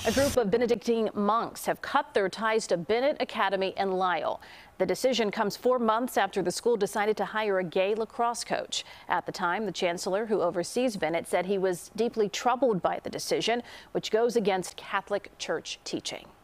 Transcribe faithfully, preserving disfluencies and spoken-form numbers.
A group of Benedictine monks have cut their ties to Benet Academy in Lisle. The decision comes four months after the school decided to hire a gay lacrosse coach. At the time, the chancellor who oversees Benet said he was deeply troubled by the decision, which goes against Catholic Church teaching.